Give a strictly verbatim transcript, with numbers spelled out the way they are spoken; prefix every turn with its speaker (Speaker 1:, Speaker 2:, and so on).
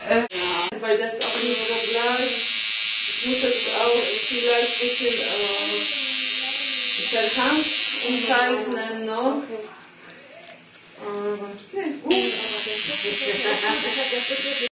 Speaker 1: Äh, weil das auch nicht so gleich. Ich muss das auch vielleicht ein bisschen äh, verkannt umzeichnen noch. Okay.